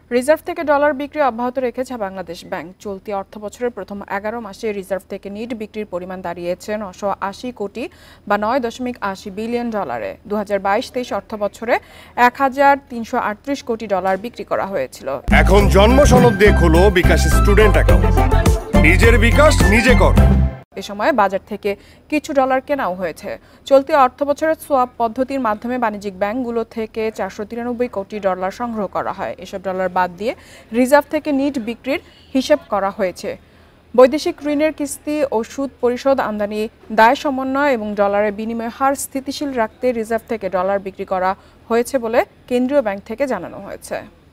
Reserve থেকে dollar বিক্রি অব্যাহত রেখেছে বাংলাদেশ ব্যাংক। চলতি অর্থবছরের প্রথম 11 মাসে রিজার্ভ থেকে নিট বিক্রির পরিমাণ দাঁড়িয়েছে 980 কোটি বা 9.80 বিলিয়ন ডলারে। 2022-23 অর্থবছরে 1338 কোটি ডলার বিক্রি করা হয়েছিল। এখন জন্ম সনদ দিয়ে খোলো বিকাশ স্টুডেন্ট অ্যাকাউন্ট। নিজের বিকাশ নিজে কর। এ সময় বাজার থেকে কিছু ডলার কেনাও হয়েছে। চলতি অর্থবছরের সোয়াপ পদ্ধতির মাধ্যমে বাণিজ্যিক ব্যাংকগুলো থেকে 493 কোটি ডলার সংগ্রহ করা হয়। এসব ডলার বাদ দিয়ে রিজার্ভ থেকে নিট বিক্রির হিসাব করা হয়েছে। বৈদেশিক ঋণের কিস্তি ও সুদ পরিশোধ, আমদানি দায় সমন্বয় এবং ডলারের বিনিময় হার স্থিতিশীল রাখতে রিজার্ভ থেকে ডলার বিক্রি করা হয়েছে বলে কেন্দ্রীয় ব্যাংক থেকে জানানো হয়েছে।